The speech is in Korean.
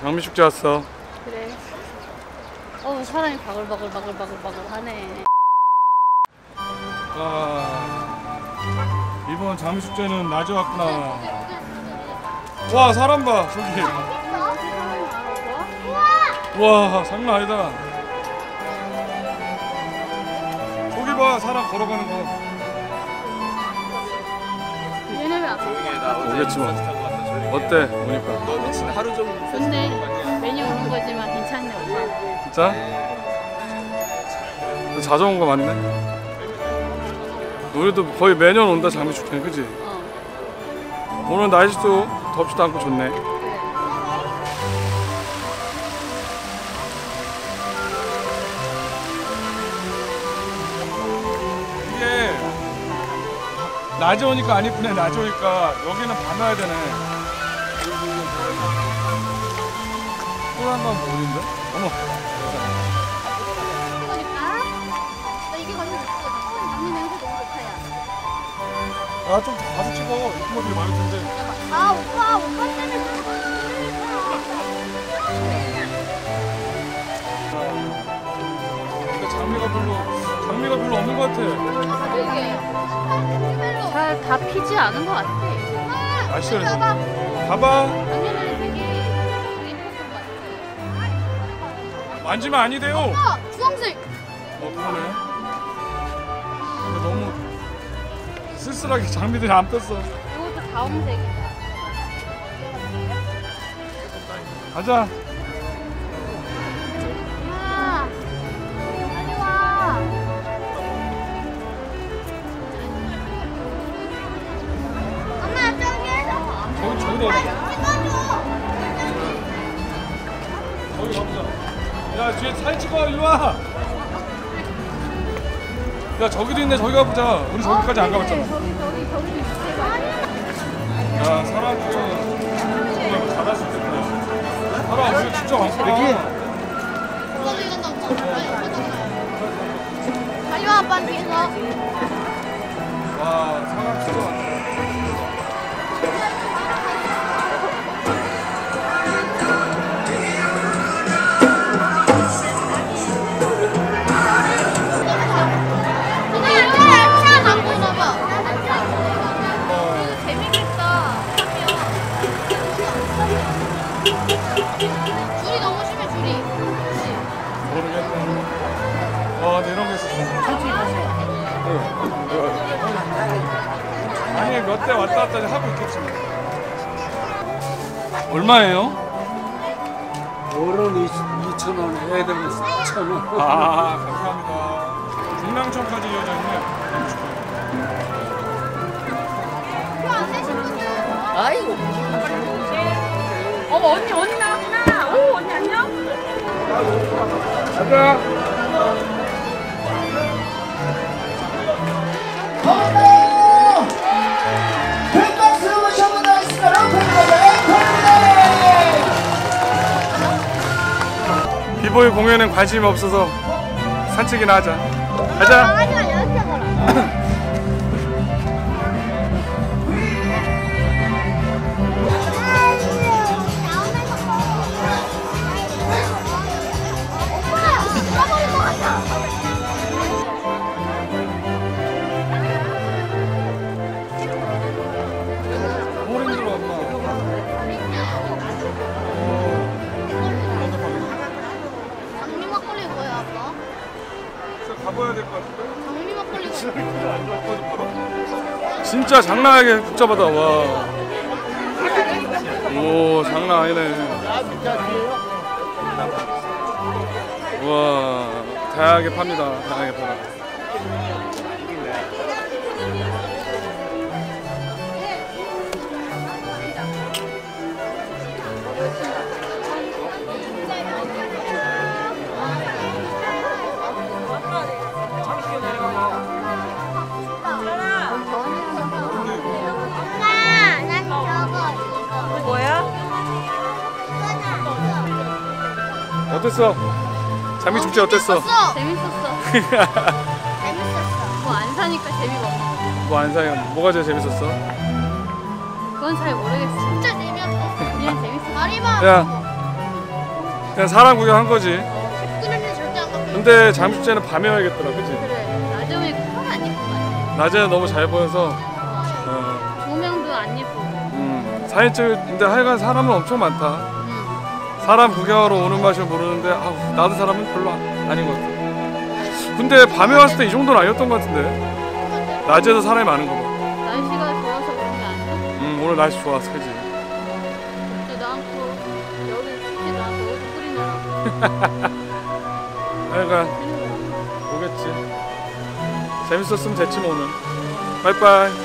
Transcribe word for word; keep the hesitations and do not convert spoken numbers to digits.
장미축제 왔어. 그래. 어 사람이 바글바글 바글바글바글 하네. 와, 이번 장미축제는 낮에 왔구나. 와, 사람 봐 저기. 와, 장난 아니다. 저기 봐, 사람 걸어가는 거. 얘네 왜 안 와? 오겠지만 어때 보니까? 너 미친 하루 종일 좋네. 메뉴 오는 거지만 괜찮네 오빠. 진짜? 너 자주 온 거 맞네? 우리도 거의 매년 온다 장미축제, 그치? 어. 오늘 날씨도 덥지도 않고 좋네. 이게 낮에 오니까 안 이쁘네. 낮에 오니까 여기는 밤에 와야 되네. 또 한 번 보이는데? 어머. 그러니까 나 이게 걸리면 있어. 장미 냄새 너무 좋다 야. 아, 좀 가서 찍어. 이쁜 것들이 많을 텐데. 아 오빠 오빠 때문에 근데 장미가 별로 장미가 별로 없는 것 같아. 잘 다 피지 않은 것 같아. 날씨가 그래서. 봐봐. 봐봐. 작년에는 되게 예뻤던 것 같아. 만지면 아니 돼요. 아 주황색. 어, 그러네. 근데 너무 쓸쓸하게 장미들이 안 폈어. 이것도 다홍색이다. 가자. 아 빨리 와. 엄마 저기에서 저기 저기로 가자. 찍어줘. 저기 가보자. 야, 뒤에 사진 찍어. 일로 와. 야, 저기도 있네. 저기 가보자. 우리 저기까지 안 가봤잖아. 저기 저기 저기 밑에 봐. 야, 사람들 정말 잘할 수 있겠다. 사람 우리 진짜 많구나. 빨리 와 아빠 뒤에서. 와, 사람 진짜 많다. 근데 이렇게 차 갖고 있나 봐. 재밌겠다. 줄이 너무 심해 줄이. 모르겠다. 와, 근데 이런 게 있었어. 아니, 몇 대 왔다 갔다 하고 있겠지. 얼마예요? 월은 이천 원, 애들은 천 원. 아, 감사합니다. 중랑천까지 이어져 있네. 아이고 어머 언니 언니 나왔구나. 오 언니 안녕. 가자. 비보이 공연엔 관심이 없어서 산책이나 하자. 가자. 강아지가 이렇게 하더라. 뭘 힘들어, 엄마. 장미 막걸리 뭐야 아빠? 진짜 가봐야 될 것 같은데? 장미 막걸리 진짜 장난하게 복잡하다. 와. 오, 장난 아니네. 우와, 다양하게 팝니다. 다양하게 팔아. 난 저거 이거 뭐야? 어땠어? 장미축제 어땠어? 재밌었어. 재밌었어. 뭐 안 사니까 재미가 없는 거. 뭐 안 사요? 뭐가 제일 재밌었어? 그건 잘 모르겠어. 진짜 재미없어. 그냥 재밌어. 다리만. 야, 그냥 사람 구경한 거지. 십구 년에 절대 안 갖고. 근데 장미축제는 밤에 와야겠더라, 그치? 그래. 낮에 오니까 하나 안 예쁜 거 같아. 낮에는 너무 잘 보여서 어, 조명도 안 예쁘고. 음, 사진 찍는데 하여간 사람은 엄청 많다. 응. 사람 구경하러 오는 맛을 모르는데 아우, 나도 사람은 별로 아- 아닌 것 같아. 근데 밤에 왔을 때 이 정도는 아니었던 것 같은데. 낮에도 사람이 많은 거 봐. 날씨가 좋아서 그런 게 아니야? 음, 오늘 날씨 좋았어, 그치? 춥지도 않고 여기 춥지도 않고 여기 끓이 나고. 하여간 오겠지. 재밌었으면 됐지 뭐 오늘. 빠이빠이.